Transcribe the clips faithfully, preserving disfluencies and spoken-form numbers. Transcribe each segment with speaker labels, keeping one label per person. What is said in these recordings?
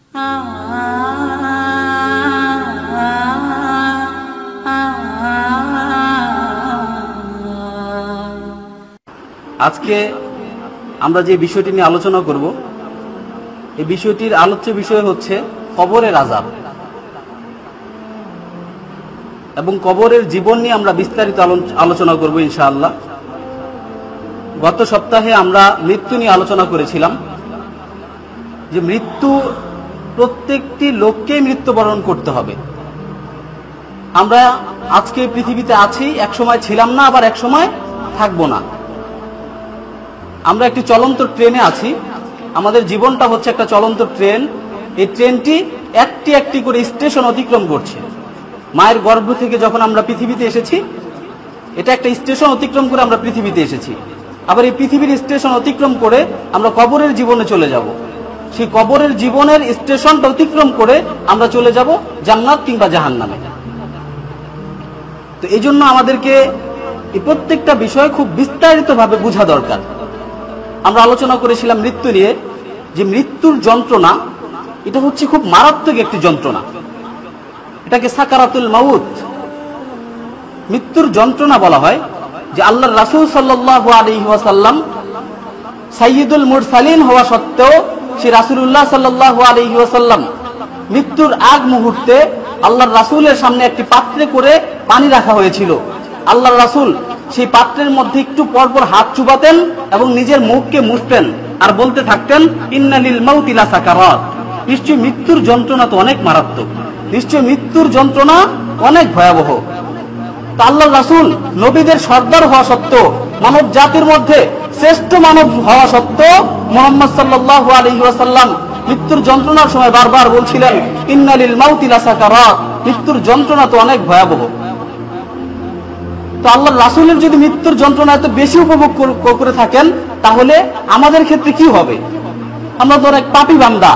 Speaker 1: আজকে আমরা যে বিষয়টি নিয়ে আলোচনা করব, এই বিষয়টির আলোচ্য বিষয় হচ্ছে কবরের আযাব এবং কবরের জীবন নিয়ে আমরা বিস্তারিত আলোচনা করব ইনশাআল্লাহ। গত সপ্তাহে আমরা মৃত্যু নিয়ে আলোচনা করেছিলাম যে মৃত্যু প্রত্যেকটি লোককেই মৃত্যুবরণ করতে হবে। আমরা আজকে পৃথিবীতে আছি, এক সময় ছিলাম না, আবার এক সময় থাকবো না। আমরা একটি চলন্ত ট্রেনে আছি, আমাদের জীবনটা হচ্ছে একটা চলন্ত ট্রেন। এই ট্রেনটি একটি একটি করে স্টেশন অতিক্রম করছে। মায়ের গর্ভ থেকে যখন আমরা পৃথিবীতে এসেছি, এটা একটা স্টেশন অতিক্রম করে আমরা পৃথিবীতে এসেছি। আবার এই পৃথিবীর স্টেশন অতিক্রম করে আমরা কবরের জীবনে চলে যাব। সেই কবরের জীবনের স্টেশনটা অতিক্রম করে আমরা চলে যাব জান্নাত কিংবা জাহান্নামে। তো এই জন্য আমাদেরকে এই প্রত্যেকটা বিষয় খুব বিস্তারিতভাবে বোঝা দরকার। আমরা আলোচনা করেছিলাম মৃত্যু নিয়ে, যে মৃত্যুর যন্ত্রণা এটা হচ্ছে খুব মারাত্মক একটি যন্ত্রণা। এটাকে সাকারাতুল মাউত, মৃত্যুর যন্ত্রণা বলা হয়। যে আল্লাহর রাসূল সাল্লাল্লাহু আলাইহি ওয়াসাল্লাম সাইয়্যিদুল মুরসালিন হওয়া সত্ত্বেও সেই রাসূলুল্লাহ সাল্লাল্লাহু আলাইহি ওয়াসাল্লাম মৃত্যুর আগ মুহূর্তে আল্লাহর রাসূলের সামনে একটি পাত্রে করে পানি রাখা হয়েছিল। আল্লাহর রাসূল সেই পাত্রের মধ্যে একটু পরপর হাত চুবাতেন এবং নিজের মুখকে মুছতেন আর বলতে থাকতেন, ইন্না লিল মাউতি লাসাকারাত, নিশ্চয় মৃত্যুর যন্ত্রণা তো অনেক মারাত্মক, নিশ্চয় মৃত্যুর যন্ত্রণা অনেক ভয়াবহ। তা আল্লাহর রাসূল নবীদের সর্দার হওয়া সত্ত্বেও, মানব জাতির মধ্যে শ্রেষ্ঠ মানব হওয়া সত্ত্বেও মুহাম্মদ সাল্লাল্লাহু আলাইহি ওয়াসাল্লাম মৃত্যুর যন্ত্রণার সময় বারবার বলছিলেন, ইন্না লিল মাউতি লাসাকারাত, মৃত্যুর যন্ত্রণা তো অনেক ভয়াবহ। তো আল্লাহর রাসূলের যদি মৃত্যুর যন্ত্রণা এত বেশি উপভোগ করে থাকেন, তাহলে আমাদের ক্ষেত্রে কি হবে? আমরা তো এক পাপী বান্দা।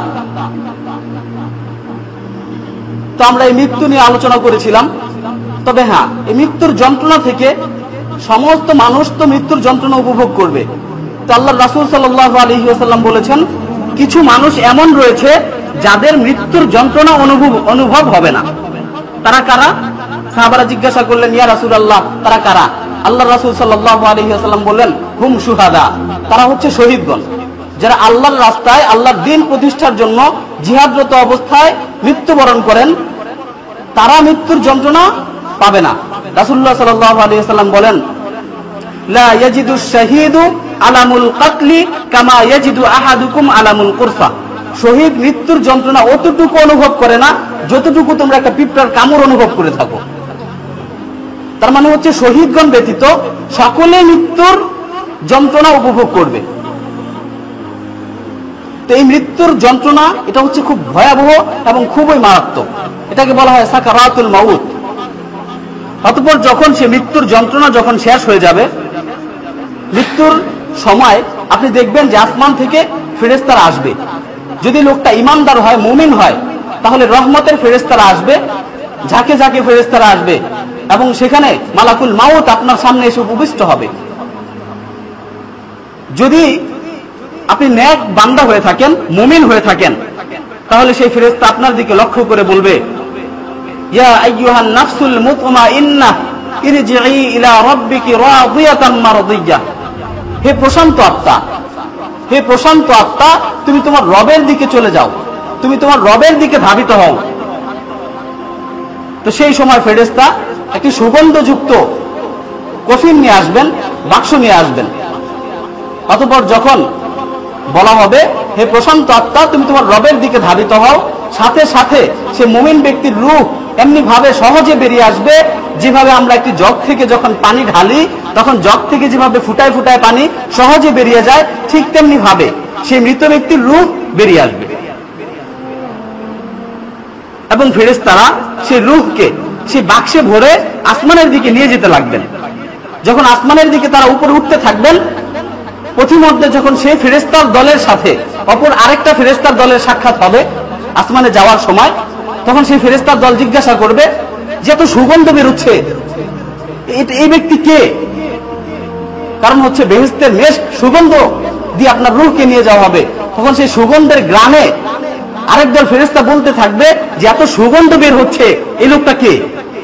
Speaker 1: তো আমরা এই মৃত্যু নিয়ে আলোচনা করেছিলাম। তবে হ্যাঁ, এই মৃত্যুর যন্ত্রণা থেকে সমস্ত মানুষ তো মৃত্যুর যন্ত্রণা উপভোগ করবে। তো আল্লাহর রাসূল সাল্লাল্লাহু আলাইহি ওয়াসাল্লাম বলেছেন, কিছু মানুষ এমন রয়েছে যাদের মৃত্যুর যন্ত্রণা অনুভব অনুভব হবে না। তারা কারা? সাহাবারা জিজ্ঞাসা করলেন, ইয়া রাসূলুল্লাহ, তারা কারা? আল্লাহর রাসূল সাল্লাল্লাহু আলাইহি ওয়াসাল্লাম বললেন, হুম শুহাদা, তারা হচ্ছে শহীদগণ, যারা আল্লাহর রাস্তায় আল্লাহর দ্বীন প্রতিষ্ঠার জন্য জিহাদরত অবস্থায় মৃত্যুবরণ করেন, তারা মৃত্যুর যন্ত্রণা পাবে না। রাসূলুল্লাহ সাল্লাল্লাহু আলাইহি ওয়াসাল্লাম বলেন, লা ইয়াজিদু শাহীদু আলামুল কাতলি কামা ইয়াজিদু আহাদুকুম আলামুল কুরসা, শহীদ মৃত্যুর যন্ত্রণা অতটুকু অনুভব করে না যতটুকু তোমরা একটা পিঁপড়ার কামড় অনুভব করে থাকো। তার মানে হচ্ছে শহীদগণ ব্যতীত সকলে মৃত্যুর যন্ত্রণা উপভোগ করবে। তো এই মৃত্যুর যন্ত্রণা এটা হচ্ছে খুব ভয়াবহ এবং খুবই মারাত্মক। এটাকে বলা হয় সাকারাতুল মাউত। অতঃপর যখন সে মৃত্যুর যন্ত্রণা যখন শেষ হয়ে যাবে, মৃত্যুর সময় আপনি দেখবেন যে আসমান থেকে ফেরেশতারা আসবে। যদি লোকটা ঈমানদার হয়, মুমিন হয়, তাহলে রহমতের ফেরেশতারা আসবে, ঝাঁকে ঝাঁকে ফেরেশতারা আসবে এবং সেখানে মালাকুল মাউত আপনার সামনে এসে উপবিষ্ট হবে। যদি আপনি নেক বান্দা হয়ে থাকেন, মুমিন হয়ে থাকেন, তাহলে সেই ফেরেশতা আপনার দিকে লক্ষ্য করে বলবে, ইয়া আইয়ুহান নাফসুল মুতমাইন্নাহ ইরজিই ইলা রাব্বিকি রাদিয়াতাম মারদিয়্যাহ, হে প্রশান্ত আত্মা, হে প্রশান্ত আত্মা, তুমি তোমার রবের দিকে চলে যাও, তুমি তোমার রবের দিকে ধাবিত হও। তো সেই সময় ফেরেশতা একটি সুগন্ধযুক্ত কফিন নিয়ে আসবেন, বাক্স নিয়ে আসবেন। অতঃপর যখন বলা হবে, হে প্রশান্ত আত্মা, তুমি তোমার রবের দিকে ধাবিত হও, সাথে সাথে সে মুমিন ব্যক্তির রূহ এমনি ভাবে সহজে বেরিয়ে আসবে, যেভাবে আমরা একটি জগ থেকে যখন পানি ঢালি তখন জগ থেকে যেভাবে ফুটায় ফুটায় পানি সহজে বেরিয়ে যায়, ঠিক তেমনি ভাবে সেই মৃত ব্যক্তির রূহ বেরিয়ে আসবে এবং ফেরেশতারা সেই রূহকে সেই বাক্সে ভরে আসমানের দিকে নিয়ে যেতে লাগবেন। যখন আসমানের দিকে তারা উপরে উঠতে থাকবেন, পথিমধ্যে যখন সেই ফেরেশতার দলের সাথে অপর আরেকটা ফেরেশতার দলের সাক্ষাৎ হবে আসমানে যাওয়ার সময়, তখন সেই ফেরেশতার দল জিজ্ঞাসা করবে যে এত সুগন্ধ বেরোচ্ছে, এই ব্যক্তি কে? কারণ হচ্ছে বেহেশতের মেশ সুগন্ধ দিয়ে আপনার রূহকে নিয়ে যাওয়া হবে। তখন সেই সুগন্ধের গ্রামে আরেক দল ফেরেশতা বলতে থাকবে যে এত সুগন্ধ বের হচ্ছে, এই লোকটা কে?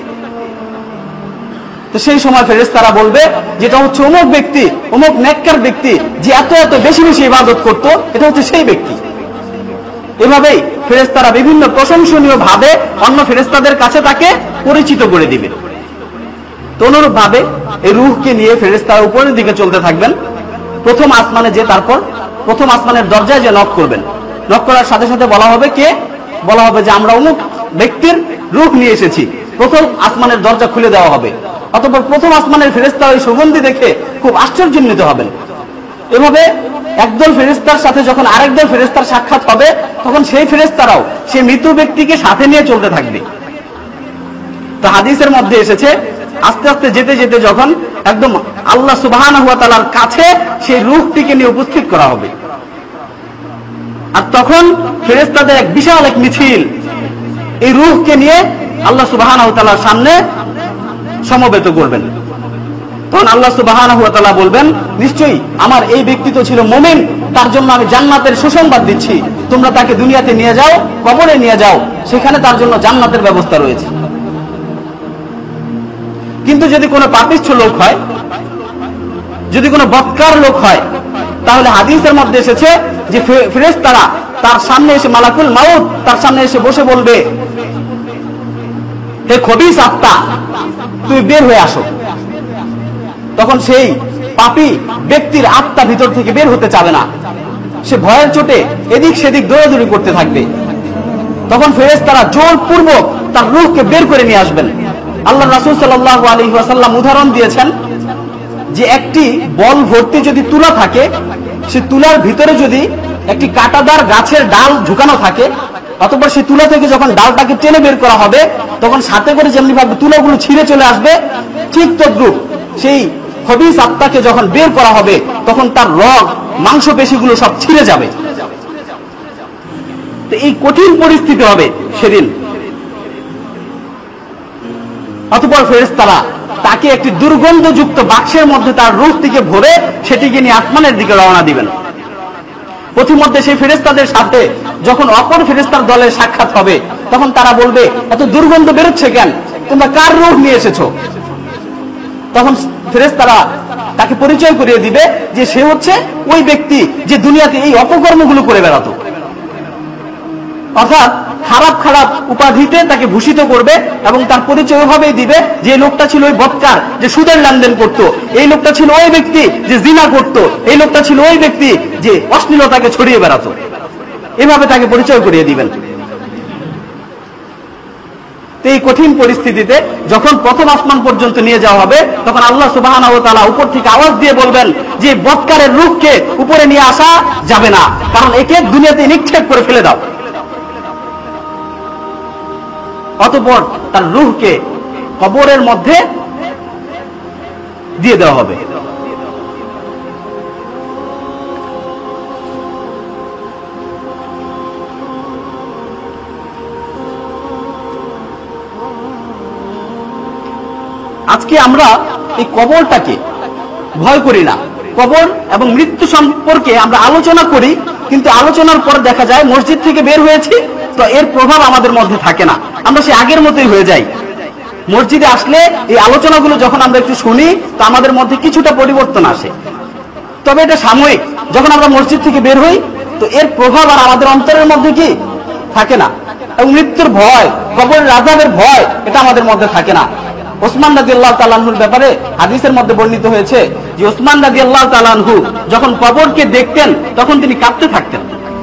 Speaker 1: তো সেই সময় ফেরেশতারা বলবে যেটা হচ্ছে অমুক ব্যক্তি, অমুক নেককার ব্যক্তি যে এত এত বেশি বেশি ইবাদত করত, এটা হচ্ছে সেই ব্যক্তি। এভাবেই ফেরেশতারা বিভিন্ন প্রশংসনীয় ভাবে অন্য ফেরেশতাদের কাছে তাকে পরিচিত করে দিবে। তো অনুরূপ ভাবে এই রূহকে নিয়ে ফেরেশতারা উপরের দিকে চলতে থাকবেন। প্রথম আসমানে যে তারপর প্রথম আসমানের দরজায় যে নক করবেন, নক করার সাথে সাথে বলা হবে কে? বলা হবে যে আমরা অমুক ব্যক্তির রূহ নিয়ে এসেছি। প্রথম আসমানের দরজা খুলে দেওয়া হবে। অতঃপর প্রথম আসমানের ফেরেশতা ওই সুগন্ধি দেখে খুব আশ্চর্যান্বিত হবেন। এভাবে একদল ফেরেশতার সাথে যখন আরেকদল ফেরেশতার সাক্ষাৎ হবে, তখন সেই ফেরেশতারাও সেই মৃত ব্যক্তিকে সাথে নিয়ে চলতে থাকবে। তো হাদিসের মধ্যে এসেছে আস্তে আস্তে যেতে যেতে যখন একদম আল্লাহ সুবহানাহু ওয়া তাআলার কাছে সেই রূহটিকে নিয়ে উপস্থিত করা হবে, আর তখন ফেরেশতাদের এক বিশাল এক মিছিল এই রূহকে নিয়ে আল্লাহ সুবহানাহু ওয়া তাআলার সামনে সমবেত করবেন। তখন আল্লাহ সুবহানাহু ওয়া তাআলা বলবেন, নিশ্চয়ই আমার এই ব্যক্তি তো ছিল মুমিন, তার জন্য আমি জান্নাতের সুসংবাদ দিচ্ছি, তোমরা তাকে দুনিয়াতে নিয়ে যাও, কবরে নিয়ে যাও, সেখানে তার জন্য জান্নাতের ব্যবস্থা রয়েছে। কিন্তু যদি কোনো পাপিষ্ঠ লোক হয়, যদি কোনো বদকার লোক হয়, তাহলে হাদিসের মধ্যে এসেছে যে ফেরেশতারা তার সামনে এসে, মালাকুল মাউত তার সামনে এসে বসে বলবে, হে খবিস আত্মা, তুমি বের হয়ে আসো। তখন সেই পাপী ব্যক্তির আত্মা ভিতর থেকে বের হতে চাবে না, সে ভয়ের চোটে এদিক সেদিক দৌড়াদৌড়ি করতে থাকবে। তখন ফেরেশতারা জোরপূর্বক তার রূহকে বের করে নিয়ে আসবেন। আল্লাহ রাসূল সাল্লাল্লাহু আলাইহি ওয়াসাল্লাম উদাহরণ দিয়েছেন যে একটি বল ভর্তি যদি তুলা থাকে, সে তুলার ভিতরে যদি একটি কাঁটাদার গাছের ডাল ঝুকানো থাকে, অতঃপর সেই তুলা থেকে যখন ডালটাকে টেনে বের করা হবে, তখন সাথে করে যেমনি ভাবে তুলাগুলো ছিঁড়ে চলে আসবে, ঠিক তদ্রূপ সেই খবিস আত্মাকে যখন বের করা হবে, তখন তার রগ মাংসপেশিগুলো সব ছিঁড়ে যাবে। তো এই কঠিন পরিস্থিতি হবে সেদিন। অতঃপর ফেরেশতারা তাকে একটি দুর্গন্ধযুক্ত বাক্সের মধ্যে তার রূহ থেকে ভরে সেটিকে নিয়ে আসমানের দিকে রওনা দিবেন। পথিমধ্যে সেই ফেরেশতাদের সাথে যখন অপর ফেরেশতার দলের সাক্ষাৎ হবে, তখন তারা বলবে, এত দুর্গন্ধ বেরোচ্ছে কেন? তোমরা কার রূহ নিয়ে এসেছো? তখন ফেরেশতারা তাকে পরিচয় করিয়ে দিবে যে সে হচ্ছে ওই ব্যক্তি যে দুনিয়াতে এই অপকর্মগুলো করে বেড়াতো। অর্থাৎ খারাপ খারাপ উপাধিতে তাকে ভূষিত করবে এবং তার পরিচয় ওইভাবেই দিবে যে লোকটা ছিল ওই বদকার যে সুদের লেনদেন করত, এই লোকটা ছিল ওই ব্যক্তি যে জিনা করত, এই লোকটা ছিল ওই ব্যক্তি যে অশ্লীলতাকে ছড়িয়ে বেড়াতো। এভাবে তাকে পরিচয় করিয়ে দিবেন। এই কঠিন পরিস্থিতিতে যখন প্রথম আসমান পর্যন্ত নিয়ে যাওয়া হবে, তখন আল্লাহ সুবহানাহু ওয়া তাআলা উপর থেকে আওয়াজ দিয়ে বলবেন যে বদকারের রূহকে উপরে নিয়ে আসা যাবে না, কারণ একে দুনিয়াতে নিক্ষেপ করে ফেলে দাও। অতঃপর তার রূহকে কবরের মধ্যে দিয়ে দেওয়া হবে। আজকে আমরা এই কবরটাকে ভয় করি না, কবর এবং মৃত্যু সম্পর্কে আমরা আলোচনা করি, কিন্তু আলোচনার পর দেখা যায় মসজিদ থেকে বের হয়েছি তো এর প্রভাব আমাদের মধ্যে থাকে না, আমরা সে আগের মতোই হয়ে যাই। মসজিদে আসলে এই আলোচনাগুলো যখন আমরা একটু শুনি তো আমাদের মধ্যে কিছুটা পরিবর্তন আসে, তবে এটা সাময়িক। যখন আমরা মসজিদ থেকে বের হই তো এর প্রভাব আর আমাদের অন্তরের মধ্যে কি থাকে না, এবং মৃত্যুর ভয়, কবরের আযাবের ভয় এটা আমাদের মধ্যে থাকে না। ওসমান রাদিয়াল্লাহু তাআলা আনহুর ব্যাপারে হাদিসের মধ্যে বর্ণিত হয়েছে যে ওসমান রাদিয়াল্লাহু তাআলা আনহু যখন কবরকে দেখতেন তখন তিনি কাঁপতে থাকতেন।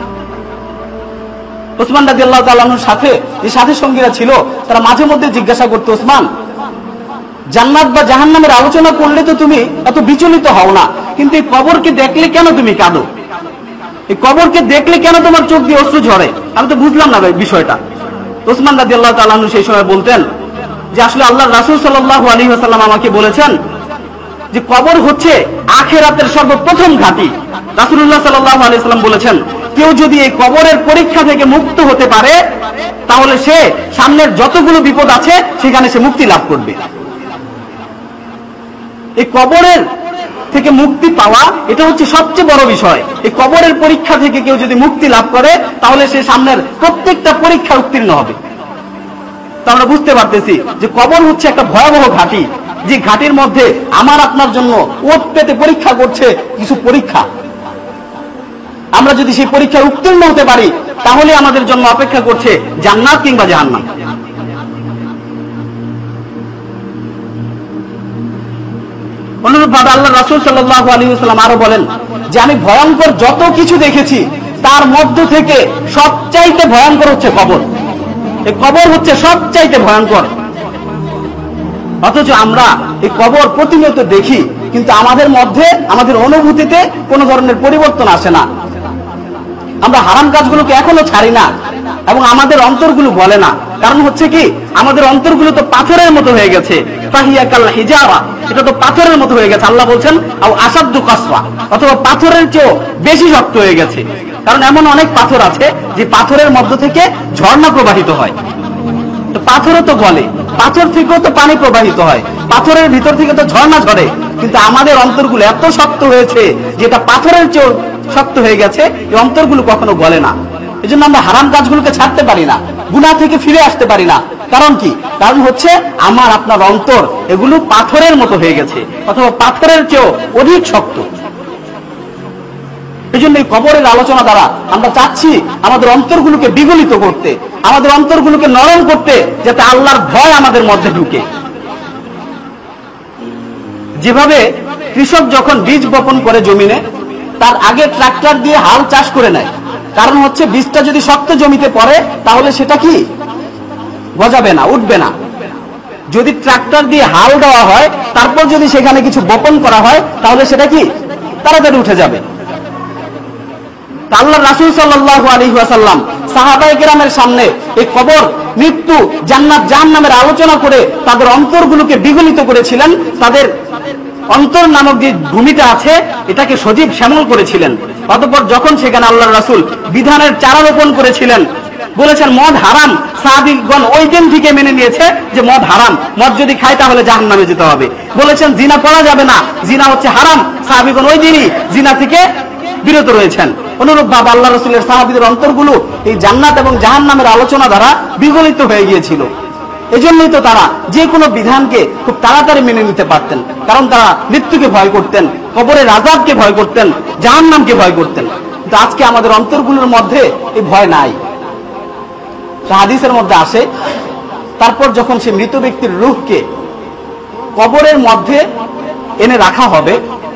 Speaker 1: ওসমান রাদিয়াল্লাহু তাআলা আনহুর সাথে যে সাথী সঙ্গীরা ছিল তারা মাঝে মধ্যে জিজ্ঞাসা করতো, ওসমান, জান্নাত বা জাহান্নামের আলোচনা করলে তো তুমি এত বিচলিত হও না, কিন্তু এই কবরকে দেখলে কেন তুমি কাঁদো? এই কবরকে দেখলে কেন তোমার চোখ দিয়ে অশ্রু ঝরে? আমি তো বুঝলাম না বিষয়টা। ওসমান রাদিয়াল্লাহু তাআলা আনহু সেই সময় বলতেন যে আসলে আল্লাহর রাসূল সাল্লাল্লাহু আলাইহি ওয়াসাল্লাম আমাকে বলেছেন যে কবর হচ্ছে আখিরাতের সর্বপ্রথম ঘাঁটি। রাসূলুল্লাহ সাল্লাল্লাহু আলাইহি ওয়াসাল্লাম বলেছেন, কেউ যদি এই কবরের পরীক্ষা থেকে মুক্ত হতে পারে তাহলে সে সামনের যতগুলো বিপদ আছে সেখানে সে মুক্তি লাভ করবে। এই কবরের থেকে মুক্তি পাওয়া এটা হচ্ছে সবচেয়ে বড় বিষয়। এই কবরের পরীক্ষা থেকে কেউ যদি মুক্তি লাভ করে তাহলে সে সামনের প্রত্যেকটা পরীক্ষা উত্তীর্ণ হবে। তো আমরা বুঝতে পারতেছি যে কবর হচ্ছে একটা ভয়াবহ ঘাঁটি, যে ঘাঁটির মধ্যে আমার আপনার জন্য ওত পেতে পরীক্ষা করছে কিছু পরীক্ষা। আমরা যদি সেই পরীক্ষায় উত্তীর্ণ হতে পারি তাহলে আমাদের জন্য অপেক্ষা করছে জান্নাত কিংবা জাহান্নাম। অনুরূপভাবে আল্লাহ রাসূল সাল্লাল্লাহু আলাইহি ওয়াসাল্লাম আরো বলেন যে আমি ভয়ঙ্কর যত কিছু দেখেছি তার মধ্য থেকে সবচাইতে ভয়ঙ্কর হচ্ছে কবর। এই কবর হচ্ছে সবচাইতে ভয়ঙ্কর। অথচ আমরা এই কবর প্রতিনিয়ত দেখি, কিন্তু আমাদের মধ্যে আমাদের অনুভূতিতে কোনো ধরনের পরিবর্তন আসে না। আমরা হারাম কাজগুলোকে এখনো ছাড়ি না এবং আমাদের অন্তরগুলো বলে না। কারণ হচ্ছে কি, আমাদের অন্তরগুলো তো পাথরের মতো হয়ে গেছে। ফাহিয়া কাল হিজারা, এটা তো পাথরের মতো হয়ে গেছে। আল্লাহ বলছেন আও আসাদ্দু কাসওয়া, অথবা পাথরের চেয়েও বেশি শক্ত হয়ে গেছে। কারণ এমন অনেক পাথর আছে যে পাথরের মধ্য থেকে ঝর্ণা প্রবাহিত হয়। তো পাথরও তো বলে, পাথর থেকেও তো পানি প্রবাহিত হয়, পাথরের ভিতর থেকে তো ঝর্ণা ঝরে। কিন্তু আমাদের অন্তরগুলো এত শক্ত হয়েছে যেটা পাথরের চেয়েও শক্ত হয়ে গেছে, এই অন্তরগুলো কখনো বলে না। এই জন্য আমরা হারাম কাজগুলোকে ছাড়তে পারি না, গুনাহ থেকে ফিরে আসতে পারি না। কারণ কি? কারণ হচ্ছে আমার আপনার অন্তর এগুলো পাথরের মতো হয়ে গেছে, অথবা পাথরের চেয়েও অধিক শক্ত। এই জন্য এই কবরের আলোচনা দ্বারা আমরা চাচ্ছি আমাদের অন্তরগুলোকে বিগলিত করতে, আমাদের অন্তরগুলোকে নরম করতে, যাতে আল্লাহর ভয় আমাদের মধ্যে ঢুকে। যেভাবে কৃষক যখন বীজ বপন করে জমিনে, তার আগে ট্রাক্টর দিয়ে হাল চাষ করে নেয়। কারণ হচ্ছে বীজটা যদি শক্ত জমিতে পড়ে তাহলে সেটা কি গজাবে না, উঠবে না। যদি ট্রাক্টর দিয়ে হাল দেওয়া হয় তারপর যদি সেখানে কিছু বপন করা হয় তাহলে সেটা কি তাড়াতাড়ি উঠে যাবে। আল্লাহ রাসূল সাল্লাল্লাহু আলাইহি ওয়াসাল্লাম সাহাবায়ে কেরামের সামনে এই কবর, মৃত্যু, জান্নাত, জাহান্নামের আলোচনা করে তাদের অন্তরগুলোকে বিগলিত করেছিলেন। তাদের অন্তর নামক যে ভূমিটা আছে এটাকে সজীব শ্যামল করেছিলেন। অতঃপর যখন সেখানে আল্লাহ রাসূল বিধানের চারা রোপণ করেছিলেন, বলেছেন মদ হারাম, সাহাবীগণ ওই দিন থেকে মেনে নিয়েছে যে মদ হারাম, মদ যদি খায় তাহলে জাহান্নামে যেতে হবে। বলেছেন জিনা করা যাবে না, জিনা হচ্ছে হারাম, সাহাবীগণ ওই দিনই জিনা থেকে বিরত রয়েছেন। অনুরূপভাবে আল্লাহ রাসূলের সাহাবীদের অন্তরগুলো এই জান্নাত এবং জাহান্নামের আলোচনা দ্বারা বিগলিত হয়ে গিয়েছিল। এজন্যই তো তারা যে কোনো বিধানকে খুব তাড়াতাড়ি মেনে নিতে পারতেন, কারণ তারা মৃত্যুকে ভয় করতেন, কবরের আযাবকে ভয় করতেন, জাহান্নামকে ভয় করতেন। কিন্তু আজকে আমাদের অন্তরগুলোর মধ্যে এই ভয় নাই। হাদিসের মধ্যে আসে, তারপর যখন সে মৃত ব্যক্তির রূহকে কবরের মধ্যে এনে রাখা হবে,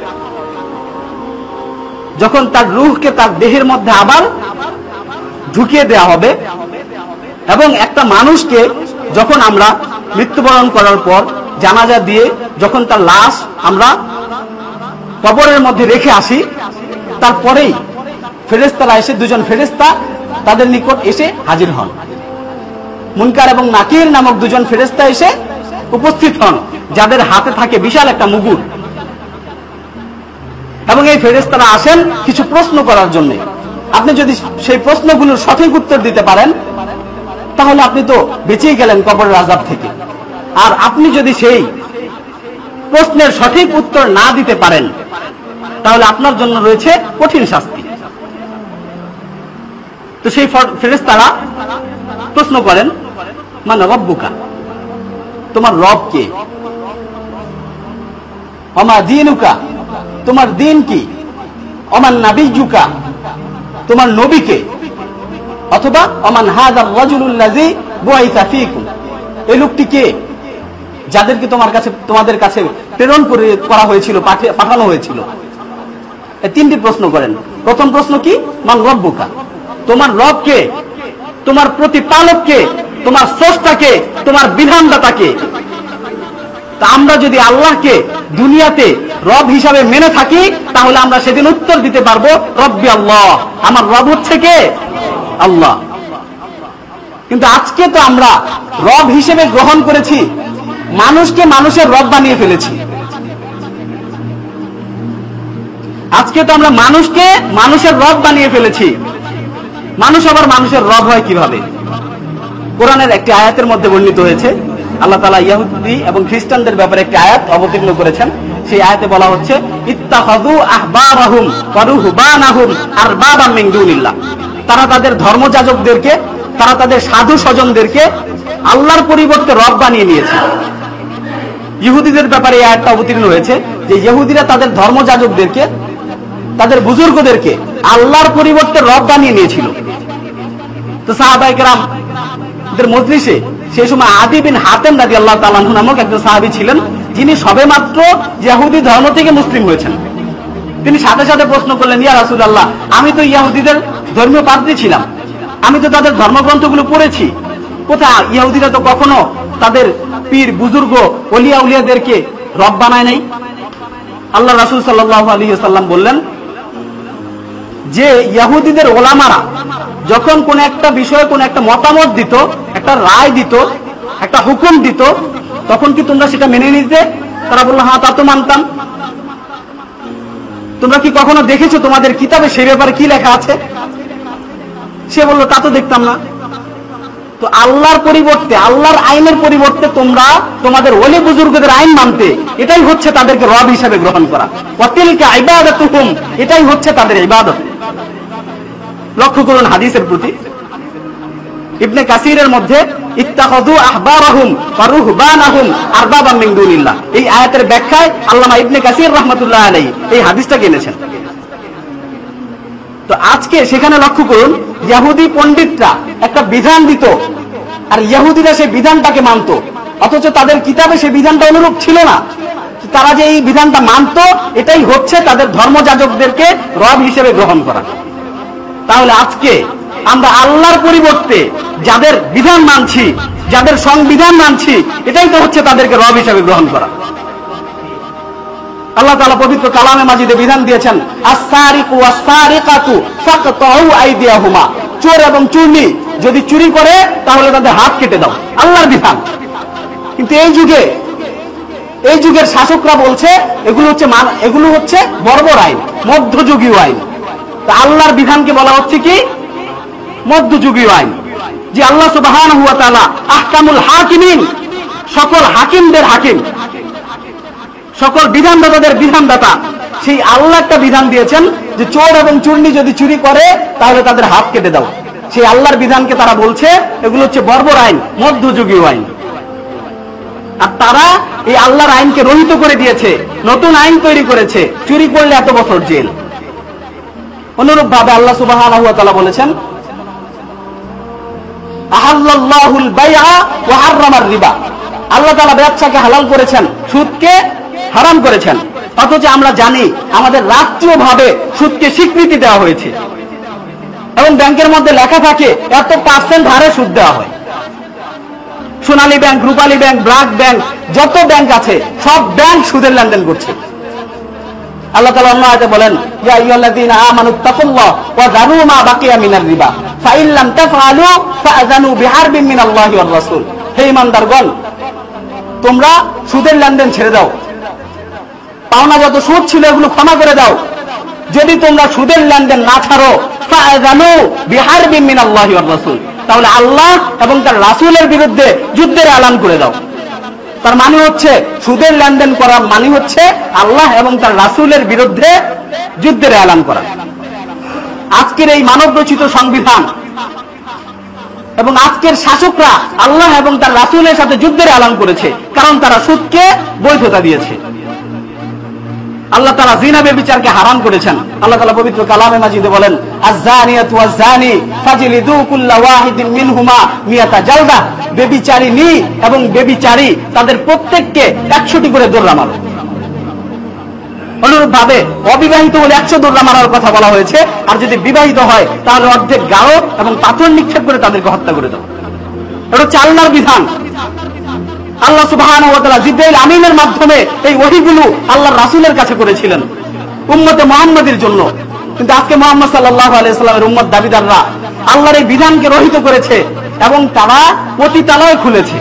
Speaker 1: যখন তার রূহকে তার দেহের মধ্যে আবার ঢুকিয়ে দেওয়া হবে, এবং একটা মানুষকে যখন আমরা মৃত্যুবরণ করার পর জানাজা দিয়ে যখন তার লাশ আমরা কবরের মধ্যে রেখে আসি, তারপরেই ফেরেশতারা এসে, দুজন ফেরেশতা তাদের নিকট এসে হাজির হন। মুনকার এবং নাকির নামক দুজন ফেরেশতা এসে উপস্থিত হন, যাদের হাতে থাকে বিশাল একটা মুগুর। এবং এই ফেরেশতারা আসেন কিছু প্রশ্ন করার জন্য। আপনি যদি সেই প্রশ্নগুলোর সঠিক উত্তর দিতে পারেন তাহলে আপনি তো বেঁচেই গেলেন কবরের আযাব থেকে। আর আপনি যদি সেই প্রশ্নের সঠিক উত্তর না দিতে পারেন তাহলে আপনার জন্য রয়েছে কঠিন শাস্তি। তো সেই ফেরেশতারা প্রশ্ন করেন, মান রব্বুকা, তোমার রব কে? ওমা দীনুকা, তোমার দিন কি? ওমান নাবিয়্যুকা, তোমার নবী কে? অথবা ওমান হাযার রাজুলুল্লাযী বুইসা ফীকুম, এই লোকটি কে যাদেরকে তোমার কাছে তোমাদের কাছে প্রেরণ করে করা হয়েছিল, পাঠানো হয়েছিল। এই তিনটি প্রশ্ন করেন। প্রথম প্রশ্ন কি? মান রব্বুকা, তোমার রব কে? তোমার প্রতিপালক কে? তোমার স্রষ্টা কে? তোমার বিধানদাতা কে? তা আমরা যদি আল্লাহকে দুনিয়াতে রব হিসাবে মেনে থাকি তাহলে আমরা সেদিন উত্তর দিতে পারবো রব্বি আল্লাহ, আমার রব হচ্ছে কে? আল্লাহ। কিন্তু আজকে তো আমরা রব হিসেবে গ্রহণ করেছি মানুষকে, মানুষের রব বানিয়ে ফেলেছি। আজকে তো আমরা মানুষকে মানুষের রব বানিয়ে ফেলেছি। মানুষ আবার মানুষের রব হয় কিভাবে? কোরআনের একটি আয়াতের মধ্যে বর্ণিত হয়েছে, আল্লাহ তাআলা ইহুদি এবং খ্রিস্টানদের ব্যাপারে একটি আয়াত অবতীর্ণ করেছেন। সেই আয়াতে বলা হচ্ছে ইত্তাখাযু আহবারাহুম ওয়া রুহবানাহুম আরবাবাম মিন দুনিল্লাহ। তারা তাদের ধর্মযাজকদেরকে, তারা তাদের সাধু স্বজনদেরকে আল্লাহর পরিবর্তে রব বানিয়ে নিয়েছে। ইহুদিদের ব্যাপারে এই আয়াতটা অবতীর্ণ হয়েছে যে ইহুদিরা তাদের ধর্মযাজকদেরকে, তাদের বুজুর্গদেরকে আল্লাহর পরিবর্তে রব বানিয়ে নিয়েছিল। তো সাহাবায়ে কেরামদের মজলিসে সেই সময় আদি বিন হাতেম রাদিয়াল্লাহু তাআলা আনহু নামক একজন সাহাবী ছিলেন, যিনি সবেমাত্র ইহুদি ধর্ম থেকে মুসলিম হয়েছেন। তিনি সাথে সাথে প্রশ্ন করলেন, ইয়া রাসূলুল্লাহ, আমি তো ইহুদিদের ধর্মীয় পাদ্রী ছিলাম, আমি তো তাদের ধর্মগ্রন্থগুলো পড়েছি, কোথায় ইহুদিরা তো কখনো তাদের পীর বুজুর্গ ওলিয়া উলিয়াদেরকে রব বানায় নাই। আল্লাহ রাসূল সাল্লাল্লাহু আলাইহি ওয়াসাল্লাম বললেন যে ইহুদিদের ওলামারা যখন কোন একটা বিষয়ে কোন একটা মতামত দিত, একটা রায় দিত, একটা হুকুম দিত, তখন কি তোমরা সেটা মেনে নিতে? তারা বলল, হ্যাঁ, তা তো মানতাম। তোমরা কি কখনো দেখেছো তোমাদের কিতাবে সে ব্যাপারে কি লেখা আছে? সে বলল, তা তো দেখতাম না। তো আল্লাহর পরিবর্তে, আল্লাহর আইনের পরিবর্তে তোমরা তোমাদের ওলি বুজুর্গদের আইন মানতে, এটাই হচ্ছে তাদেরকে রব হিসেবে গ্রহণ করা। ওয়াতিলকা ইবাদাতুহুম, এটাই হচ্ছে তাদের ইবাদত। লক্ষ্য করুন হাদিসের প্রতি। ইবনে কাসিরের মধ্যে ইত্তাখাযু আহবারাহুম ওয়া রুহবানাহুম আরবাবাম মিন দুনিল্লাহ, এই আয়াতের ব্যাখ্যায় আল্লামা ইবনে কাসির রাহমাতুল্লাহ আলাইহি এই হাদিসটাকে এনেছেন। তো আজকে সেখানে লক্ষ্য করুন, ইহুদি পণ্ডিতরা একটা বিধান দিত আর ইহুদিরা সেই বিধানটাকে মানত, অথচ তাদের কিতাবে সেই বিধানটা অনুরূপ ছিল না। তারা যে এই বিধানটা মানত, এটাই হচ্ছে তাদের ধর্মযাজকদেরকে রব হিসেবে গ্রহণ করা। তাহলে আজকে আমরা আল্লাহর পরিবর্তে যাদের বিধান মানছি, যাদের সংবিধান মানছি, এটাই তো হচ্ছে তাদেরকে রব হিসেবে গ্রহণ করা। আল্লাহ তাআলা পবিত্র কালামে মাজিদে বিধান দিয়েছেন, আস-সারিকু ওয়াস-সারিকাতু ফাকতাউ আইদিয়াহুমা, চোর এবং চুরনি যদি চুরি করে তাহলে তাদের হাত কেটে দাও, আল্লাহর বিধান। কিন্তু এই যুগে, এই যুগের শাসকরা বলছে এগুলো হচ্ছে এগুলো হচ্ছে বর্বর আইন, মধ্যযুগীয় আইন। তা আল্লাহর বিধানকে বলা হচ্ছে কি? মধ্যযুগীয় আইন। যে আল্লাহ সুবহানাহু ওয়া তাআলা আহকামুল হাকিমিন, সকল হাকিমদের হাকিম, সকল বিধানদাতাদের বিধানদাতা, সেই আল্লাহ একটা বিধান দিয়েছেন যে চোর এবং চুরনি যদি চুরি করে তাহলে তাদের হাত কেটে দাও। সেই আল্লাহর বিধানকে তারা বলছে এগুলো হচ্ছে বর্বর আইন, মধ্যযুগীয় আইন। আর তারা এই আল্লাহর আইনকে রহিত করে দিয়েছে, নতুন আইন তৈরি করেছে, চুরি করলে এত বছর জেল। অনুরূপ ভাবে আল্লাহ সুবহানাহু ওয়া তাআলা বলেছেন, আহাল্লাল্লাহুল বাইআ ওয়া হাররামার রিবা, আল্লাহ তাআলা ব্যবসাকে হালাল করেছেন, সুদকে হারাম করেছেন। অথচ আমরা জানি আমাদের রাষ্ট্রীয়ভাবে সুদকে স্বীকৃতি দেওয়া হয়েছে এবং ব্যাংকের মধ্যে লেখা থাকে এত পার্সেন্ট হারে সুদ দেওয়া হয়। Sonali bank, Rupali bank, BRAC bank, যত ব্যাংক আছে সব ব্যাংক সুদের লেনদেন করছে। আল্লাহ তাআলা অন্য আয়াতে বলেন, ইয়া আইয়ুহাল্লাযীনা আমানুত্তাকুল্লাহ ওয়া যারু মা বাকিয়া মিনার রিবা ফাইন লাম তাফআলু ফাআযানু বিহারবিন মিনাল্লাহি ওয়ার রাসূল, হে ঈমানদারগণ, তোমরা সুদের লেনদেন ছেড়ে দাও, পাওনা যত সুদ ছিল এগুলো ক্ষমা করে দাও। যদি তোমরা সুদের লেনদেন না ছাড়ো, ফাআযানু বিহারবিন মিনাল্লাহি ওয়ার রাসূল, তাহলে আল্লাহ এবং তার রাসূলের বিরুদ্ধে যুদ্ধের এলান করে দাও। তার মানে হচ্ছে সুদের লেনদেন করা মানে হচ্ছে আল্লাহ এবং তার রাসূলের বিরুদ্ধে যুদ্ধের এলান করা। আজকের এই মানব রচিত সংবিধান এবং আজকের শাসকরা আল্লাহ এবং তার রাসূলের সাথে যুদ্ধের এলান করেছে, কারণ তারা সুদকে বৈধতা দিয়েছে। আল্লাহ তাআলা জিনা ব্যভিচারকে হারাম করেছেন। আল্লাহ তাআলা পবিত্র কালামে মাজিদে বলেন, আয-যানিয়াতু ওয়াজ-যানি ফাজলিদু কুল্লা ওয়াহিদিন মিনহুমা মিয়াতা জালদা, ব্যভিচারিণী এবং ব্যভিচারী তাদের প্রত্যেককে একশোটি করে দোররা মারো। অনুরূপ ভাবে অবিবাহিত হলে একশো দোররা মারার কথা বলা হয়েছে, আর যদি বিবাহিত হয় তাহলে অর্ধেক গাও এবং পাথর নিক্ষেপ করে তাদেরকে হত্যা করে দাও। এটা হচ্ছে আল্লাহর বিধান। আল্লাহ সুবহানাহু ওয়া তাআলা জিবরাইল আমিনের মাধ্যমে এই ওহীগুলো আল্লাহর রাসূলের কাছে করেছিলেন উম্মতে মুহাম্মাদের জন্য। কিন্তু আজকে মুহাম্মদ সাল্লাল্লাহু আলাইহি ওয়াসাল্লামের উম্মত দাবিদাররা আল্লাহর এই বিধানকে রহিত করেছে এবং তারা পতিতালয় খুলেছে।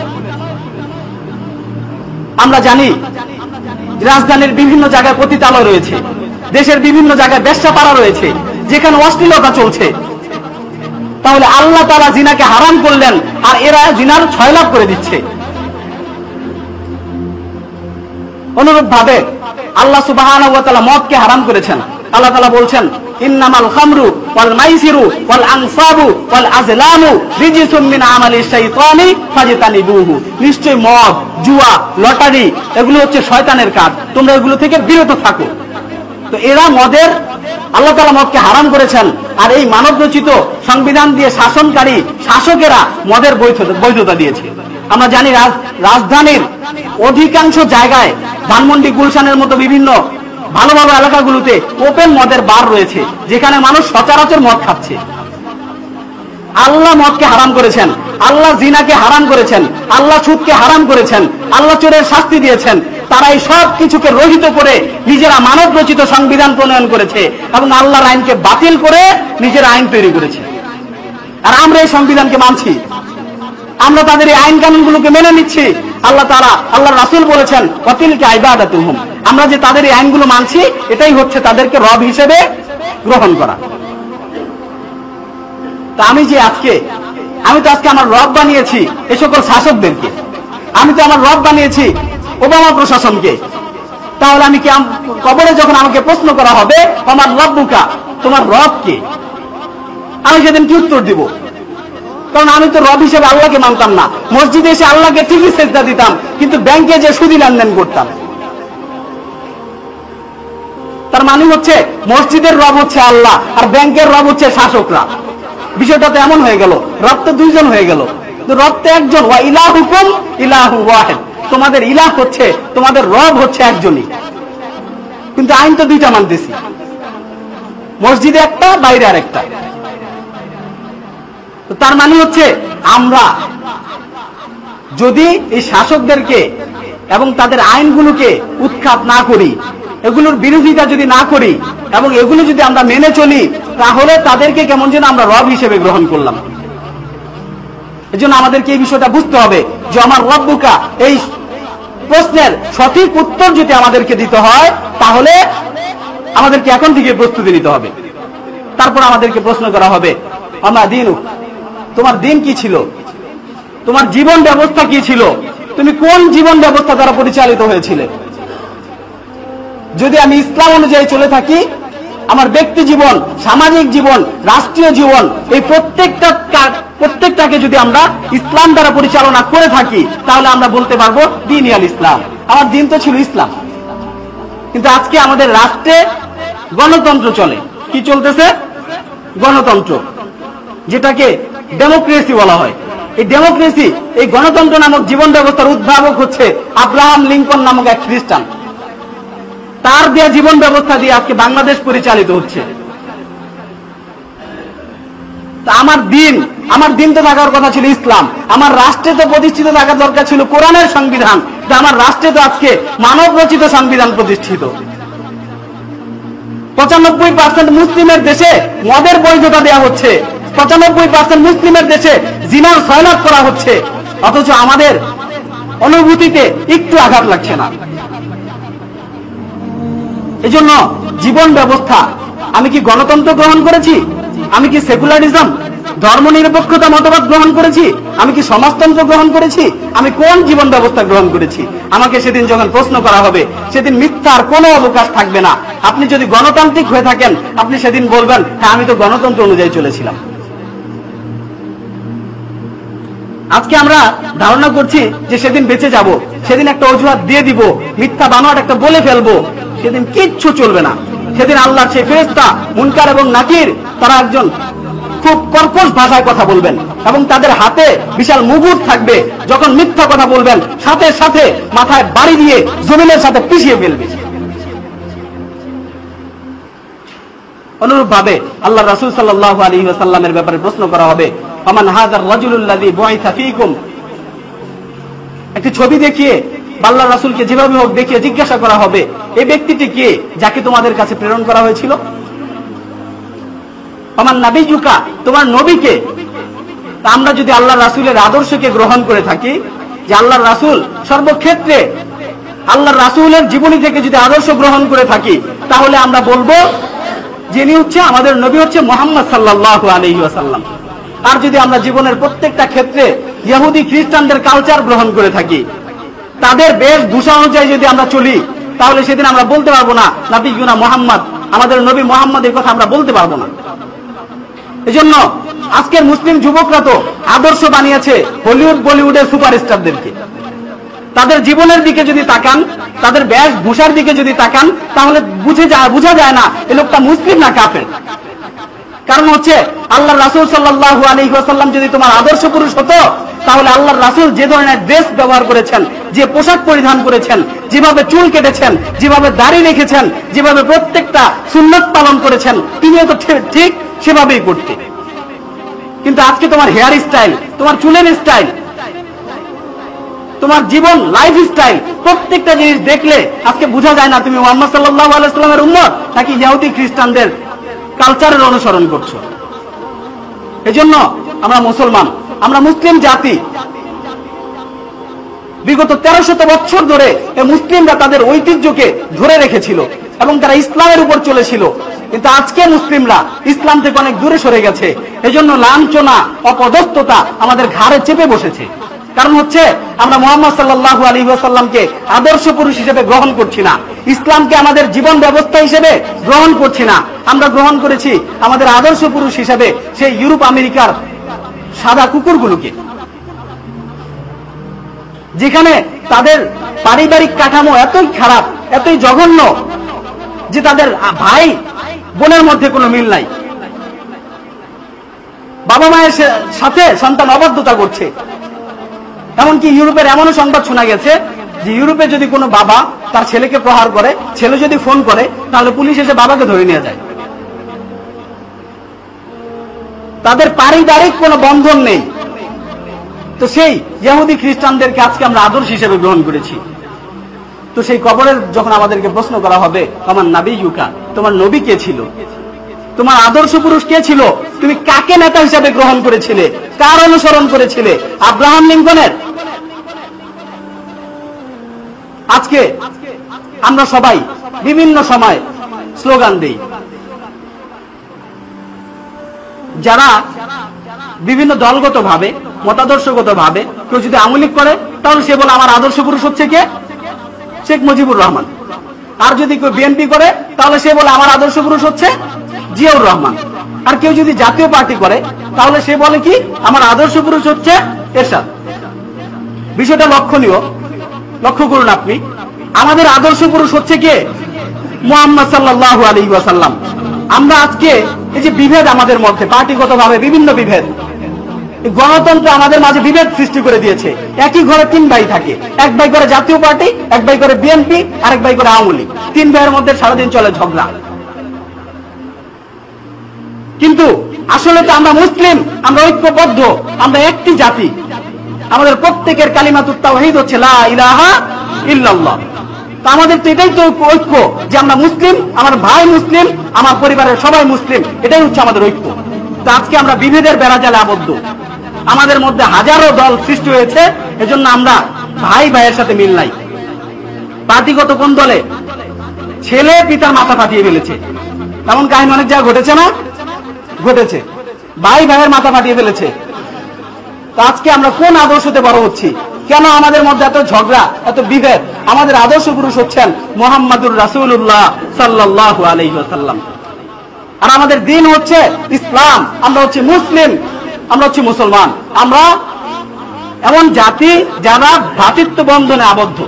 Speaker 1: আমরা জানি রাজধানীর বিভিন্ন জায়গায় পতিতালয় রয়েছে, দেশের বিভিন্ন জায়গায় বেশ্যাপাড়া রয়েছে যেখানে অশ্লীলতা চলছে। তাহলে আল্লাহ তাআলা জিনাকে হারাম করলেন আর এরা জিনার ছয় লাভ করে দিচ্ছে। অনুরূপ ভাবে আল্লাহ সুবহানাহু ওয়া তাআলা মদকে হারাম করেছেন। আল্লাহ তাআলা বলছেন, ইন্নামাল খামরু ওয়াল মাইসিরু ওয়াল আনসাবু ওয়াল আজলামু রিজসুম মিন আমালিশ শাইতানি ফাজতানিবুহু। নিশ্চয় মদ, জুয়া, লটারি এগুলো হচ্ছে শয়তানের কাজ, তোমরা এগুলো থেকে বিরত থাকো। তো এরা মদের, আল্লাহ তাআলা মদকে হারাম করেছেন, আর এই মানব রচিত সংবিধান দিয়ে শাসনকারী শাসকেরা মদের বৈধতা দিয়েছে। আমরা জানি রাজধানীর অধিকাংশ জায়গায়, ধানমন্ডি, গুলশানের মতো বিভিন্ন ভালো ভালো এলাকাগুলোতে ওপেন মদের বার রয়েছে, যেখানে মানুষ সচরাচর মদ খাচ্ছে। আল্লাহ মদকে হারাম করেছেন, আল্লাহ জিনাকে হারাম করেছেন, আল্লাহ সুদকে হারাম করেছেন, আল্লাহ চোরের শাস্তি দিয়েছেন। তারা এই সব কিছুকে রহিত করে নিজেরা মানব রচিত সংবিধান প্রণয়ন করেছে এবং আল্লাহর আইনকে বাতিল করে নিজের আইন তৈরি করেছে। আর আমরা এই সংবিধানকে মানছি, আমরা তাদের এই আইন কানুনগুলোকে মেনে নিচ্ছি। আল্লাহ তাআলা, আল্লাহ রাসূল বলেছেন, ওয়াতিলকা ইবাদাতুহুম, আমরা যে তাদের এই আইনগুলো মানছি এটাই হচ্ছে তাদেরকে রব হিসেবে গ্রহণ করা। তা আমি যে আজকে, আমি তো আজকে আমার রব বানিয়েছি এই সকল শাসকদেরকে, আমি তো আমার রব বানিয়েছি ওবামা প্রশাসনকে। তাহলে আমি কি কবরে যখন আমাকে প্রশ্ন করা হবে, আমার রব্বুকা, তোমার রব কে, আমি সেদিন কি উত্তর দিব? কারণ আমি তো রব হিসেবে আল্লাহকে মানতাম না। মসজিদে এসে আল্লাহকে ঠিকই সেজদা দিতাম, কিন্তু ব্যাংকে যে সুদি লেনদেন করতাম। তার মানে হচ্ছে মসজিদের রব হচ্ছে আল্লাহ আর ব্যাংকের রব হচ্ছে শাসকরা। বিষয়টা তো এমন হয়ে গেল, রব তো দুইজন হয়ে গেল, রব তো একজন। ওয়া ইলাহুকুম ইলাহু ওয়াহিদ, তোমাদের ইলাহ হচ্ছে, তোমাদের রব হচ্ছে একজনই, কিন্তু আইন তো দুইটা মানতেছি, মসজিদে একটা, বাইরে আর একটা। তার মানে হচ্ছে আমরা যদি এই শাসকদেরকে এবং তাদের আইনগুলোকে উৎখাত না করি, এগুলোর বিরোধিতা যদি না করি এবং এগুলো যদি আমরা মেনে চলি, তাহলে তাদেরকে কেমন যেন আমরা রব হিসেবে গ্রহণ করলাম। এজন্য আমাদেরকে এই বিষয়টা বুঝতে হবে যে আমার রব্বুকা, এই প্রশ্নের সঠিক উত্তর যদি আমাদেরকে দিতে হয়, তাহলে আমাদেরকে এখন থেকে প্রস্তুতি নিতে হবে। তারপর আমাদেরকে প্রশ্ন করা হবে, আমা দীনু, তোমার দিন কি ছিল, তোমার জীবন ব্যবস্থা কি ছিল, তুমি কোন জীবন ব্যবস্থা দ্বারা পরিচালিত হয়েছিলে। যদি আমি ইসলাম অনুযায়ী চলে থাকি, আমার ব্যক্তি জীবন, সামাজিক জীবন, রাষ্ট্রীয় জীবন, এই প্রত্যেকটা প্রত্যেকটাকে যদি আমরা ইসলাম দ্বারা পরিচালনা করে থাকি, তাহলে আমরা বলতে পারবো দিন ইয়াল ইসলাম, আমার দিন তো ছিল ইসলাম। কিন্তু আজকে আমাদের রাষ্ট্রে গণতন্ত্র চলে। কি চলতেছে? গণতন্ত্র, যেটাকে ডেমোক্রেসি বলা হয়। এই ডেমোক্রেসি, এই গণতন্ত্র নামক জীবন ব্যবস্থার উদ্ভাবক হচ্ছে আব্রাহাম লিঙ্কন নামক এক খ্রিস্টান। তার দেয়া জীবন ব্যবস্থা দিয়ে আজকে বাংলাদেশ পরিচালিত হচ্ছে। তা আমার দিন, আমার দিন তো থাকার কথা ছিল ইসলাম, আমার রাষ্ট্রে তো প্রতিষ্ঠিত থাকার দরকার ছিল কোরআনের সংবিধান। আমার রাষ্ট্রে তো আজকে মানব রচিত সংবিধান প্রতিষ্ঠিত। পঁচানব্বই পার্সেন্ট মুসলিমের দেশে মদের বৈধতা দেওয়া হচ্ছে, পঁচানব্বই পার্সেন্ট মুসলিমের দেশে জিনার সয়লাভ করা হচ্ছে, অথচ আমাদের অনুভূতিতে একটু আঘাত লাগছে না। এজন্য জীবন ব্যবস্থা, আমি কি গণতন্ত্র গ্রহণ করেছি, আমি কি সেকুলারিজম, ধর্ম নিরপেক্ষতা মতবাদ গ্রহণ করেছি, আমি কি সমাজতন্ত্র গ্রহণ করেছি, আমি কোন জীবন ব্যবস্থা গ্রহণ করেছি? আমাকে সেদিন যখন প্রশ্ন করা হবে, সেদিন মিথ্যার কোনো অবকাশ থাকবে না। আপনি যদি গণতান্ত্রিক হয়ে থাকেন, আপনি সেদিন বলবেন, হ্যাঁ আমি তো গণতন্ত্র অনুযায়ী চলেছিলাম। আজকে আমরা ধারণা করছি যে সেদিন বেঁচে যাব, সেদিন একটা অজুহাত দিয়ে দিব, মিথ্যা বানোয়াট একটা বলে ফেলবো, সেদিন কিচ্ছু চলবে না। সেদিন আল্লাহর সেই ফেরেশতা মুনকার এবং নাকির, তারা একজন খুব কর্কশ ভাষায় কথা বলবেন এবং তাদের হাতে বিশাল মুগুর থাকবে। যখন মিথ্যা কথা বলবেন, সাথে সাথে মাথায় বাড়ি দিয়ে জমিনের সাথে পিষিয়ে ফেলবে। অনুরূপ ভাবে আল্লাহ রাসূল সাল্লাল্লাহু আলাইহি ওয়াসাল্লামের ব্যাপারে প্রশ্ন করা হবে, আমান হাযার রাজুলুল্লাযী বুইসা ফীকুম। একটি ছবি দেখিয়ে আল্লাহ রাসূলকে যেভাবে হোক দেখিয়ে জিজ্ঞাসা করা হবে, এই ব্যক্তিটি কে যাকে তোমাদের কাছে প্রেরণ করা হয়েছিল? আমান নাবিয়ুকা, তোমার নবীকে। আমরা যদি আল্লাহ রাসূলের আদর্শকে গ্রহণ করে থাকি, যে আল্লাহ রাসূল সর্বক্ষেত্রে আল্লাহ রাসূলের জীবনী থেকে যদি আদর্শ গ্রহণ করে থাকি, তাহলে আমরা বলবো যিনি হচ্ছে আমাদের নবী হচ্ছে মুহাম্মদ সাল্লাল্লাহু আলাইহি ওয়াসাল্লাম। আর যদি আমরা জীবনের প্রত্যেকটা ক্ষেত্রে ইহুদি খ্রিস্টানদের কালচার গ্রহণ করে থাকি, তাদের বেশভূষা অনুযায়ী যদি আমরা চলি, তাহলে সেদিন আমরা বলতে পারবো না নাবিয়ুনা মুহাম্মদ, আমাদের নবী মুহাম্মদের কথা আমরা বলতে পারবো না। এজন্য আজকের মুসলিম যুবকরা তো আদর্শ বানিয়েছে হলিউড বলিউডের সুপারস্টারদেরকে। তাদের জীবনের দিকে যদি তাকান, তাদের বেশভূষার দিকে যদি তাকান, তাহলে বুঝে যায় বোঝা যায় না এই লোকটা মুসলিম না কাফের। কারণ হচ্ছে আল্লাহর রাসূল সাল্লাল্লাহু আলাইহি ওয়াসাল্লাম যদি তোমার আদর্শ পুরুষ হতো, তাহলে আল্লাহর রাসূল যে ধরনের ড্রেস ব্যবহার করেছেন, যে পোশাক পরিধান করেছেন, যেভাবে চুল কেটেছেন, যেভাবে দাড়ি রেখেছেন, যেভাবে প্রত্যেকটা সুন্নাত পালন করেছেন, তিনিও তো ঠিক সেভাবেই করতে। কিন্তু আজকে তোমার হেয়ার স্টাইল, তোমার চুলের স্টাইল, তোমার জীবন লাইফ স্টাইল, প্রত্যেকটা জিনিস দেখলে আজকে বোঝা যায় না তুমি মুহাম্মদ সাল্লাল্লাহু আলাইহি ওয়াসাল্লামের উম্মত নাকি ইহুদি খ্রিস্টানদের কালচারের অনুসরণ করছো। এজন্য আমরা মুসলমান, আমরা মুসলিম জাতি, বিগত তেরো শত বছর ধরে এই মুসলিমরা তাদের ঐতিহ্যকে ধরে রেখেছিল এবং তারা ইসলামের উপর চলেছিল। কিন্তু আজকে মুসলিমরা ইসলাম থেকে অনেক দূরে সরে গেছে। এজন্য লাঞ্ছনা, অপদস্থতা আমাদের ঘাড়ে চেপে বসেছে। কারণ হচ্ছে আমরা মুহাম্মদ সাল্লাল্লাহু আলাইহি ওয়াসাল্লামকে আদর্শ পুরুষ হিসেবে গ্রহণ করছি না, ইসলামকে আমাদের জীবন ব্যবস্থা হিসেবে গ্রহণ করছি না। আমরা গ্রহণ করেছি আমাদের আদর্শ পুরুষ হিসেবে সেই ইউরোপ আমেরিকার সাদা কুকুরগুলোকে, যেখানে তাদের পারিবারিক কাঠামো এতই খারাপ, এতই জঘন্য যে তাদের ভাই বোনের মধ্যে কোনো মিল নাই। বাবা মায়ের সাথে সন্তান অবাধ্যতা করছে। এমনকি ইউরোপের এমনও সংবাদ শোনা গেছে যে ইউরোপে যদি কোনো বাবা তার ছেলেকে প্রহার করে, ছেলে যদি ফোন করে, তাহলে পুলিশ এসে বাবাকে ধরে নিয়ে যায়। তাদের পারিবারিক কোনো বন্ধন নেই। তো সেই ইহুদি খ্রিস্টানদেরকে আজকে আমরা আদর্শ হিসেবে গ্রহণ করেছি। তো সেই কবরের যখন আমাদেরকে প্রশ্ন করা হবে, আমার নাবিয়ুকা, তোমার নবী কে ছিল, তোমার আদর্শ পুরুষ কে ছিল, তুমি কাকে নেতা হিসেবে গ্রহণ করেছিলে, কার অনুসরণ করেছিলে, আব্রাহাম লিঙ্কনের? আজকে আমরা সবাই বিভিন্ন সময় স্লোগান দেই। যারা বিভিন্ন দলগত ভাবে, মতাদর্শগত ভাবে কেউ যদি আওয়ামী লীগ করে, তাহলে সে বলে আমার আদর্শ পুরুষ হচ্ছে কে, শেখ মুজিবুর রহমান। আর যদি কেউ বিএনপি করে, তাহলে সে বলে আমার আদর্শ পুরুষ হচ্ছে জিয়াউর রহমান। আর কেউ যদি জাতীয় পার্টি করে, তাহলে সে বলে কি আমার আদর্শ পুরুষ হচ্ছে এরশাদ। বিষয়টা লক্ষণীয়, লক্ষ্য করুন আপনি, আমাদের আদর্শ পুরুষ হচ্ছে কে, মুহাম্মদ সাল্লাল্লাহু আলাইহি ওয়াসাল্লাম। আমরা আজকে এই যে বিভেদ আমাদের মধ্যে, পার্টিগতভাবে বিভিন্ন বিভেদ, গণতন্ত্র আমাদের মাঝে বিভেদ সৃষ্টি করে দিয়েছে। একই ঘরে তিন ভাই থাকে, এক ভাই করে জাতীয় পার্টি, এক ভাই করে বিএনপি, আরেক ভাই করে আওয়ামী লীগ। তিন ভাইয়ের মধ্যে সারাদিন চলে ঝগড়া। কিন্তু আসলে তো আমরা মুসলিম, আমরা ঐক্যবদ্ধ, আমরা একটি জাতি। আমাদের প্রত্যেকের কালিমাতুত তাওহীদ হচ্ছে লা ইলাহা ইল্লাল্লাহ। তো আমাদের তো এটাই তো ঐক্য যে আমরা মুসলিম, আমার ভাই মুসলিম, আমার পরিবারের সবাই মুসলিম, এটাই হচ্ছে আমাদের ঐক্য। তো আজকে আমরা বিভেদের বেড়াজালে আবদ্ধ, আমাদের মধ্যে হাজারো দল সৃষ্টি হয়েছে। এজন্য আমরা ভাই ভাইয়ের সাথে মিল নাই। পার্টিগত কোন দলে ছেলে পিতার মাথা ফাটিয়ে ফেলেছে, তেমন কাহিনী অনেক জায়গায় ঘটেছে না, ঘটেছে। ভাই ভাইয়ের মাথা ফাটিয়ে ফেলেছে। তো আজকে আমরা কোন আদর্শতে বড় হচ্ছি? কেন আমাদের মধ্যে এত ঝগড়া, এত বিভেদ? আমাদের আদর্শ পুরুষ হচ্ছেন মুহাম্মাদুর রাসূলুল্লাহ সাল্লাল্লাহু আলাইহি ওয়াসাল্লাম। আর আমাদের দিন হচ্ছে ইসলাম, আমরা হচ্ছে মুসলিম, আমরা হচ্ছে মুসলমান। আমরা এমন জাতি যারা ভ্রাতৃত্ব বন্ধনে আবদ্ধ।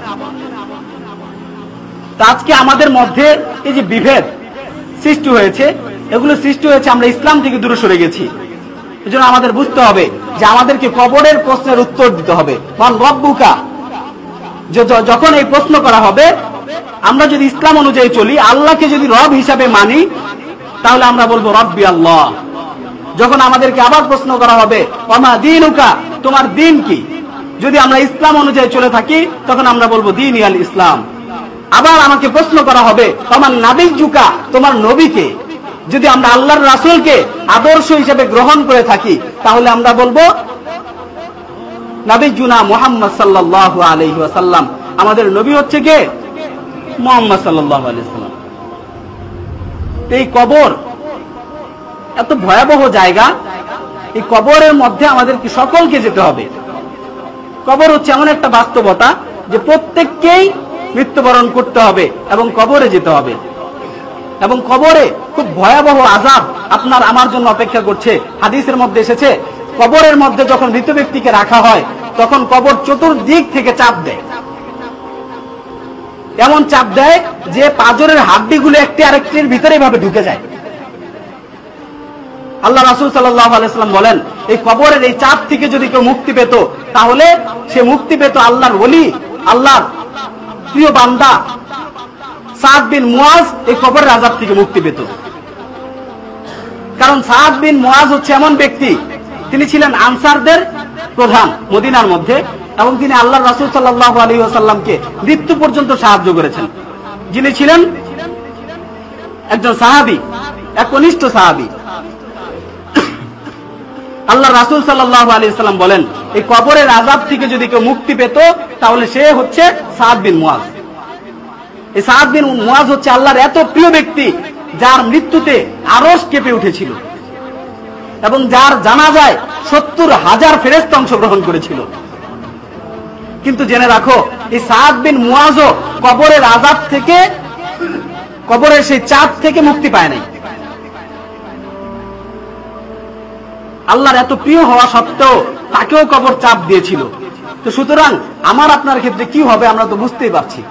Speaker 1: তা আজকে আমাদের মধ্যে এই যে বিভেদ সৃষ্টি হয়েছে, এগুলো সৃষ্টি হয়েছে আমরা ইসলাম থেকে দূরে সরে গেছি। এজন্য আমাদের বুঝতে হবে যে আমাদেরকে কবরের প্রশ্নের উত্তর দিতে হবে। মান রব্বুকা, যখন এই প্রশ্ন করা হবে, আমরা যদি ইসলাম অনুযায়ী চলি, আল্লাহকে যদি রব হিসাবে মানি, তাহলে আমরা বলবো রব্বি আল্লাহ। যখন আমাদেরকে আবার প্রশ্ন করা হবে ওমা দীনুকা, তোমার দিন কি, যদি আমরা ইসলাম অনুযায়ী চলে থাকি, তখন আমরা বলবো দীন ইয়াল ইসলাম। আবার আমাকে প্রশ্ন করা হবে তোমার নাবিয়ুকা, তোমার নবীকে, যদি আমরা আল্লাহর রাসূলকে আদর্শ হিসেবে গ্রহণ করে থাকি, তাহলে আমরা বলবো নাবিয়ুনা মুহাম্মদ সাল্লাল্লাহু আলাইহি ওয়াসাল্লাম। আমাদের নবী হচ্ছে কে, মুহাম্মদ সাল্লাল্লাহু আলাইহি ওয়াসাল্লাম। এই কবর এত ভয়াবহ জায়গা, এই কবরের মধ্যে আমাদেরকে সকলকে যেতে হবে। কবর হচ্ছে এমন একটা বাস্তবতা যে প্রত্যেককেই মৃত্যুবরণ করতে হবে এবং কবরে যেতে হবে, এবং কবরে খুব ভয়াবহ আযাব আপনার আমার জন্য অপেক্ষা করছে। হাদিসের মধ্যে এসেছে, কবরের মধ্যে যখন মৃত ব্যক্তিকে রাখা হয় তখন কবর চতুর্দিক থেকে চাপ দেয়, এমন চাপ দেয় যে পাঁজরের হাড্ডিগুলো একটি আরেকটির ভিতরে ভাবে ঢুকে যায়। আল্লাহ রাসূল সাল্লাল্লাহু আলাইহি ওয়াসাল্লাম বলেন, এই কবরের এই চাপ থেকে যদি কেউ মুক্তি পেত তাহলে সে মুক্তি পেত আল্লাহর ওলি, আল্লাহর প্রিয় বান্দা সাদ বিন মুআজ এই কবরের আযাব থেকে মুক্তি পেত। কারণ সাদ বিন মুআজ হচ্ছে এমন ব্যক্তি, তিনি ছিলেন আনসারদের প্রধান মদিনার মধ্যে, এবং তিনি আল্লাহর রাসূল সাল্লাল্লাহু আলাইহি ওয়াসাল্লামকে মৃত্যু পর্যন্ত সাহায্য করেছেন। যিনি ছিলেন একজন সাহাবী, এক কনিষ্ঠ সাহাবী। আল্লাহ রাসূল সাল্লাল্লাহু আলাইহি ওয়াসাল্লাম বলেন, এই কবরের আযাব থেকে যদি কেউ মুক্তি পেত তাহলে সে হচ্ছে সাদ বিন মুআজ। এই সাদ বিন মুআজ হচ্ছে আল্লাহর এত প্রিয় ব্যক্তি যার মৃত্যুতে আরশ কেঁপে উঠেছিল এবং যার জানাজায় সত্তর হাজার ফেরেশতা অংশগ্রহণ করেছিল। কিন্তু জেনে রাখো, এই সাদ বিন মুআজও কবরের আযাব থেকে, কবরের সেই চাপ থেকে মুক্তি পায় নাই। আল্লাহর এত প্রিয় হওয়া সত্ত্বেও তাকেও কবর চাপ দিয়েছিল। তো সুতরাং আমার আপনার ক্ষেত্রে কি হবে আমরা তো বুঝতেই পারছি।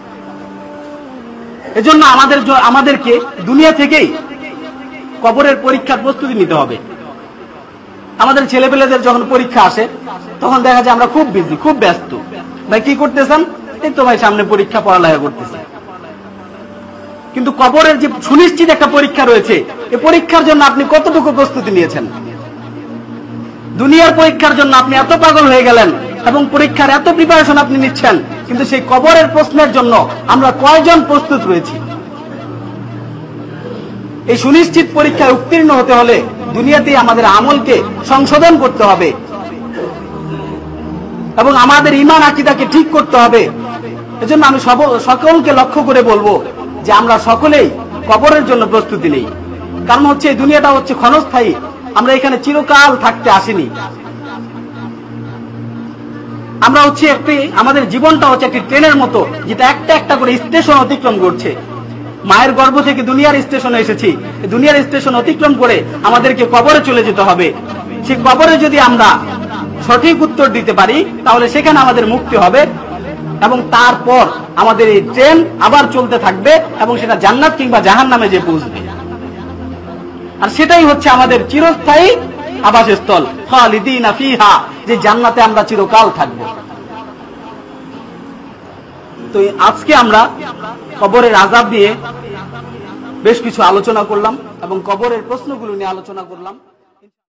Speaker 1: এজন্য আমাদের আমাদেরকে দুনিয়া থেকেই কবরের পরীক্ষার প্রস্তুতি নিতে হবে। আমাদের ছেলেপেলেদের যখন পরীক্ষা আসে তখন দেখা যায় আমরা খুব বিজি, খুব ব্যস্ত। ভাই কি করতেছেন? এই তো ভাই সামনে পরীক্ষা, পড়ালেখা করতেছে। কিন্তু কবরের যে সুনিশ্চিত একটা পরীক্ষা রয়েছে, এই পরীক্ষার জন্য আপনি কতটুকু প্রস্তুতি নিয়েছেন? দুনিয়ার পরীক্ষার জন্য আপনি এত পাগল হয়ে গেলেন এবং পরীক্ষার এত প্রিপারেশন আপনি নিচ্ছেন, কিন্তু সেই কবরের প্রশ্নের জন্য আমরা কয়জন প্রস্তুত রয়েছি? এই সুনিশ্চিত পরীক্ষায় উত্তীর্ণ হতে হলে দুনিয়াতেই আমাদের আমলকে সংশোধন করতে হবে এবং আমাদের ঈমান আকীদাকে ঠিক করতে হবে। এজন্য আমি সকলকে লক্ষ্য করে বলবো যে আমরা সকলেই কবরের জন্য প্রস্তুতি নেই। কারণ হচ্ছে এই দুনিয়াটা হচ্ছে ক্ষণস্থায়ী, আমরা এখানে চিরকাল থাকতে আসিনি। আমরা হচ্ছে একটি, আমাদের জীবনটা হচ্ছে একটি ট্রেনের মতো, যেটা একটা একটা করে স্টেশন অতিক্রম করছে। মায়ের গর্ভ থেকে দুনিয়ার স্টেশনে এসেছি, দুনিয়ার স্টেশন অতিক্রম করে আমাদেরকে কবরে চলে যেতে হবে। সেই কবরে যদি আমরা সঠিক উত্তর দিতে পারি তাহলে সেখানে আমাদের মুক্তি হবে এবং তারপর আমাদের এই ট্রেন আবার চলতে থাকবে এবং সেটা জান্নাত কিংবা জাহান্নামে যে পৌঁছবে। আর সেটাই হচ্ছে আমাদের চিরস্থায়ী আবাসস্থল, খালিদিনা ফিহা, যে জান্নাতে আমরা চিরকাল থাকব। তো আজকে আমরা কবরের আযাব নিয়ে বেশ কিছু আলোচনা করলাম এবং কবরের প্রশ্নগুলো নিয়ে আলোচনা করলাম।